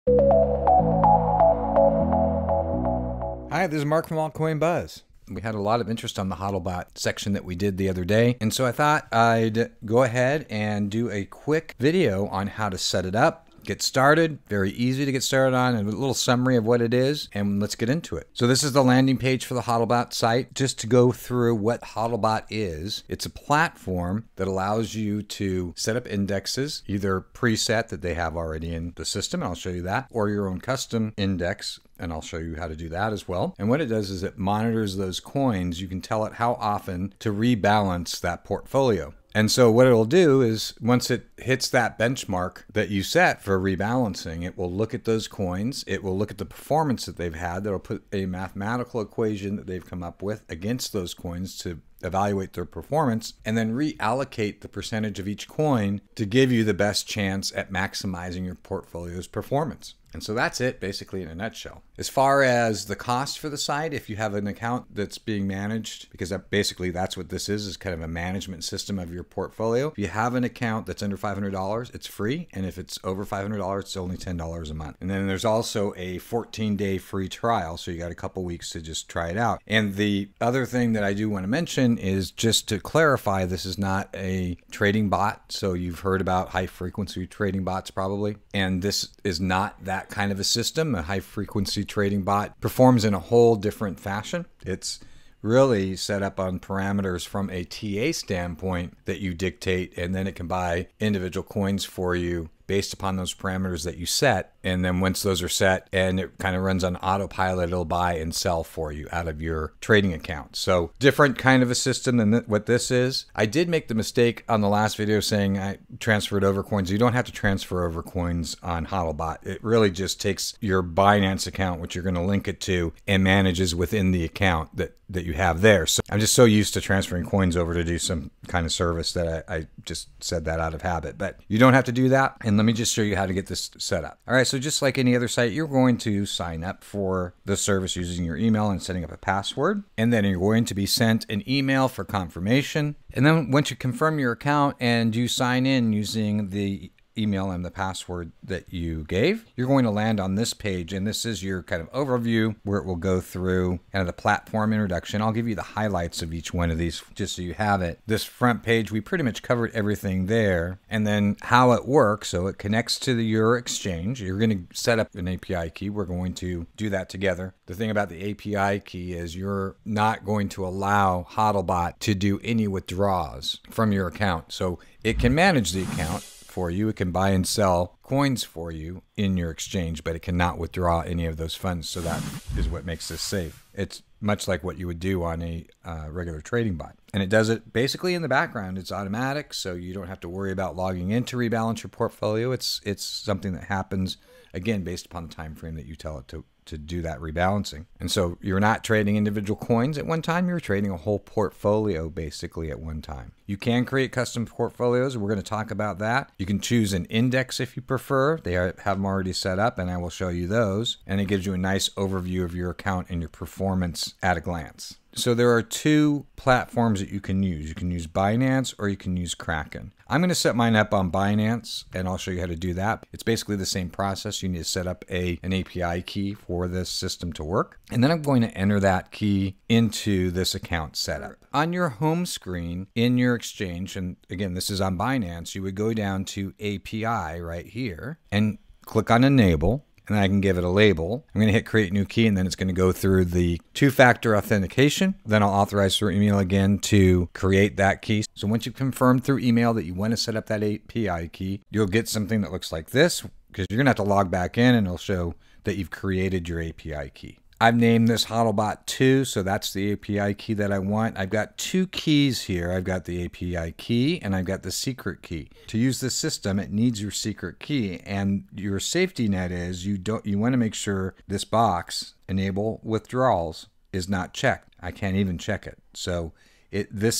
Hi, this is Mark from Altcoin Buzz. We had a lot of interest on the Hodlbot section that we did the other day, and so I thought I'd go ahead and do a quick video on how to set it up, get started. Very easy to get started on, and a little summary of what it is, and let's get into it. So this is the landing page for the Hodlbot site. Just to go through what Hodlbot is, it's a platform that allows you to set up indexes, either preset that they have already in the system, and I'll show you that, or your own custom index, and I'll show you how to do that as well. And what it does is it monitors those coins. You can tell it how often to rebalance that portfolio. And so what it'll do is once it hits that benchmark that you set for rebalancing, it will look at those coins. It will look at the performance that they've had. That'll put a mathematical equation that they've come up with against those coins to evaluate their performance, and then reallocate the percentage of each coin to give you the best chance at maximizing your portfolio's performance. And so that's it basically in a nutshell. As far as the cost for the site, if you have an account that's being managed, because that's what this is kind of a management system of your portfolio. If you have an account that's under $500, it's free. And if it's over $500, it's only $10 a month. And then there's also a 14-day free trial. So you got a couple weeks to just try it out. And the other thing that I do want to mention is just to clarify, this is not a trading bot. So you've heard about high frequency trading bots probably. And this is not that kind of a system. A high frequency trading bot performs in a whole different fashion. It's really set up on parameters from a TA standpoint that you dictate, and then it can buy individual coins for you based upon those parameters that you set. And then once those are set and it kind of runs on autopilot, it'll buy and sell for you out of your trading account. So different kind of a system than what this is. I did make the mistake on the last video saying I transferred over coins. You don't have to transfer over coins on Hodlbot. It really just takes your Binance account, which you're going to link it to, and manages within the account that you have there. So I'm just so used to transferring coins over to do some kind of service that I just said that out of habit. But you don't have to do that. And let me just show you how to get this set up. All right, so just like any other site, you're going to sign up for the service using your email and setting up a password. And then you're going to be sent an email for confirmation. And then once you confirm your account and you sign in using the email and the password that you gave, you're going to land on this page, and this is your kind of overview where it will go through kind of the platform introduction. I'll give you the highlights of each one of these just so you have it. This front page, we pretty much covered everything there, and then how it works. So it connects to your exchange. You're going to set up an API key. We're going to do that together. The thing about the API key is you're not going to allow Hodlbot to do any withdrawals from your account. So it can manage the account for you. It can buy and sell coins for you in your exchange, but it cannot withdraw any of those funds. So that is what makes this safe. It's much like what you would do on a regular trading bot. And it does it basically in the background. It's automatic, so you don't have to worry about logging in to rebalance your portfolio. It's something that happens, again, based upon the time frame that you tell it to do that rebalancing. And so you're not trading individual coins at one time, you're trading a whole portfolio basically at one time. You can create custom portfolios. We're going to talk about that. You can choose an index if you prefer. They have them already set up, and I will show you those. And it gives you a nice overview of your account and your performance at a glance. So there are two platforms that you can use. You can use Binance or you can use Kraken. I'm going to set mine up on Binance, and I'll show you how to do that. It's basically the same process. You need to set up an API key for this system to work. And then I'm going to enter that key into this account setup. On your home screen in your exchange, and again, this is on Binance, you would go down to API right here and click on Enable. And then I can give it a label. I'm going to hit create new key, and then it's going to go through the two-factor authentication. Then I'll authorize through email again to create that key. So once you've confirmed through email that you want to set up that API key, you'll get something that looks like this, because you're going to have to log back in, and it'll show that you've created your API key. I've named this Hodlbot 2, so that's the API key that I want. I've got two keys here. I've got the API key and I've got the secret key. To use this system, it needs your secret key, and your safety net is you want to make sure this box, enable withdrawals, is not checked. I can't even check it. So this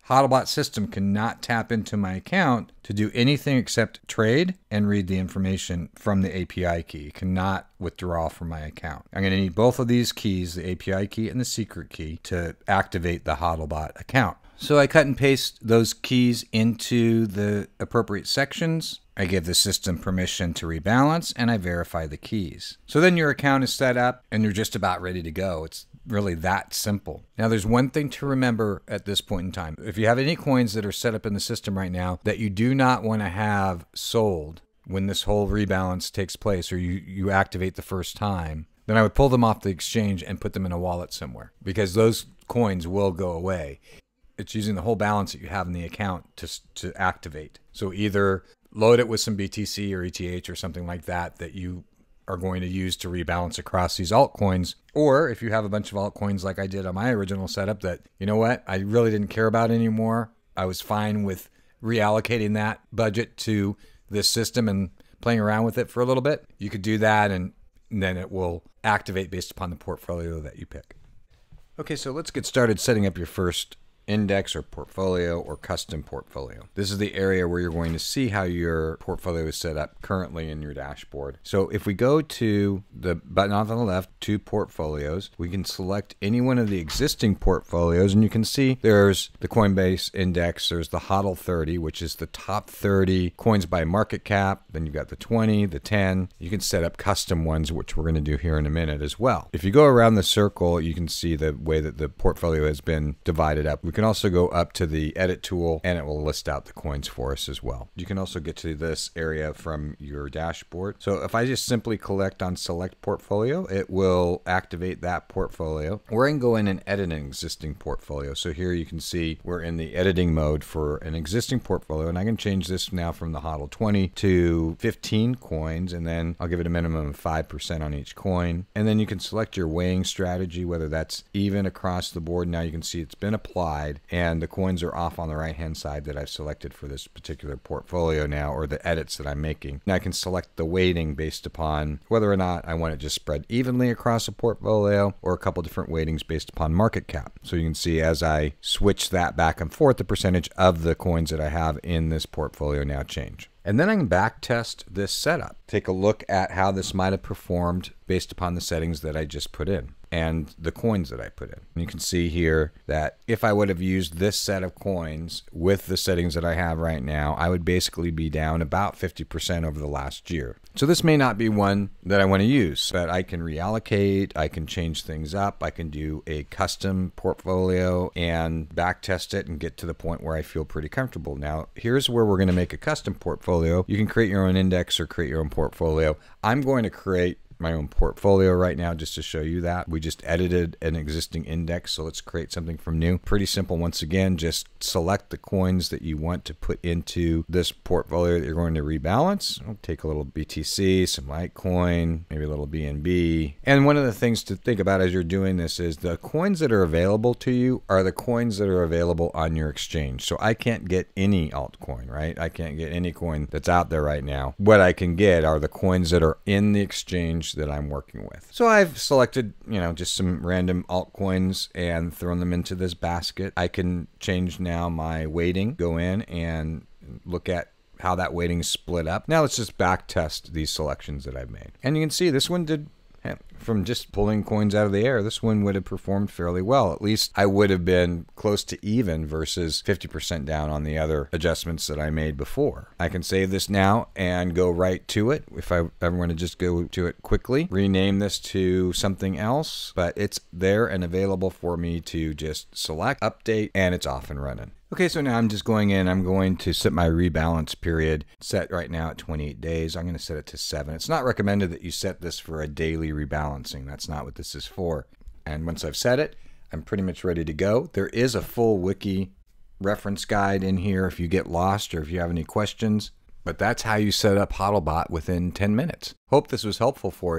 Hodlbot system cannot tap into my account to do anything except trade and read the information from the API key. It cannot withdraw from my account. I'm going to need both of these keys, the API key and the secret key, to activate the Hodlbot account. So I cut and paste those keys into the appropriate sections. I give the system permission to rebalance, and I verify the keys. So then your account is set up and you're just about ready to go. It's really that simple. Now there's one thing to remember at this point in time. If you have any coins that are set up in the system right now that you do not want to have sold when this whole rebalance takes place, or you activate the first time, then I would pull them off the exchange and put them in a wallet somewhere, because those coins will go away. It's using the whole balance that you have in the account to activate. So either load it with some BTC or ETH or something like that that you are going to use to rebalance across these altcoins. Or if you have a bunch of altcoins like I did on my original setup that, you know what, I really didn't care about anymore. I was fine with reallocating that budget to this system and playing around with it for a little bit. You could do that, and then it will activate based upon the portfolio that you pick. Okay, so let's get started setting up your first index or portfolio or custom portfolio. This is the area where you're going to see how your portfolio is set up currently in your dashboard. So if we go to the button off on the left, to portfolios, we can select any one of the existing portfolios, and you can see there's the Coinbase index, there's the HODL 30, which is the top 30 coins by market cap. Then you've got the 20, the 10. You can set up custom ones, which we're going to do here in a minute as well. If you go around the circle, you can see the way that the portfolio has been divided up. We can also go up to the edit tool, and it will list out the coins for us as well. You can also get to this area from your dashboard. So if I just simply click on select portfolio, it will activate that portfolio. Or I can go in and edit an existing portfolio. So here you can see we're in the editing mode for an existing portfolio, and I can change this now from the HODL 20 to 15 coins, and then I'll give it a minimum of 5% on each coin. And then you can select your weighing strategy, whether that's even across the board. Now you can see it's been applied, and the coins are off on the right hand side that I've selected for this particular portfolio now, or the edits that I'm making. Now I can select the weighting based upon whether or not I want it just spread evenly across a portfolio, or a couple different weightings based upon market cap. So you can see as I switch that back and forth, the percentage of the coins that I have in this portfolio now change. And then I can back test this setup. Take a look at how this might have performed based upon the settings that I just put in and the coins that I put in. And you can see here that if I would have used this set of coins with the settings that I have right now, I would basically be down about 50% over the last year. So this may not be one that I want to use, but I can reallocate, I can change things up, I can do a custom portfolio and back test it and get to the point where I feel pretty comfortable. Now, here's where we're going to make a custom portfolio. You can create your own index or create your own portfolio. I'm going to create my own portfolio right now just to show you that. We just edited an existing index, so let's create something from new. Pretty simple. Once again, just select the coins that you want to put into this portfolio that you're going to rebalance. I'll take a little BTC, some Litecoin, maybe a little BNB. And one of the things to think about as you're doing this is the coins that are available to you are the coins that are available on your exchange. So I can't get any altcoin, right? I can't get any coin that's out there right now. What I can get are the coins that are in the exchange that I'm working with. So I've selected, just some random altcoins and thrown them into this basket. I can change now my weighting, go in and look at how that weighting is split up. Now let's just back test these selections that I've made. And you can see this one did, from just pulling coins out of the air, this one would have performed fairly well. At least I would have been close to even versus 50% down on the other adjustments that I made before. I can save this now and go right to it. If I ever want to just go to it quickly, rename this to something else, but it's there and available for me to just select, update, and it's off and running. Okay, so now I'm just going in. I'm going to set my rebalance period set right now at 28 days. I'm going to set it to 7. It's not recommended that you set this for a daily rebalancing. That's not what this is for. And once I've set it, I'm pretty much ready to go. There is a full wiki reference guide in here if you get lost or if you have any questions. But that's how you set up Hodlbot within 10 minutes. Hope this was helpful for you.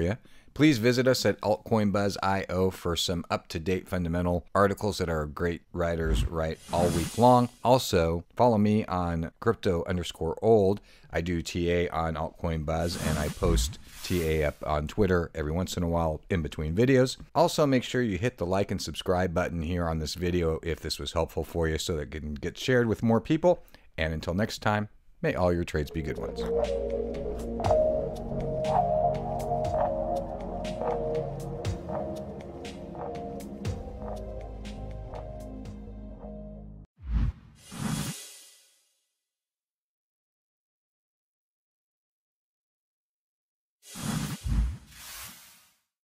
Please visit us at altcoinbuzz.io for some up-to-date fundamental articles that our great writers write all week long. Also, follow me on crypto_old. I do TA on Altcoin Buzz, and I post TA up on Twitter every once in a while in between videos. Also, make sure you hit the like and subscribe button here on this video if this was helpful for you so that it can get shared with more people. And until next time, may all your trades be good ones.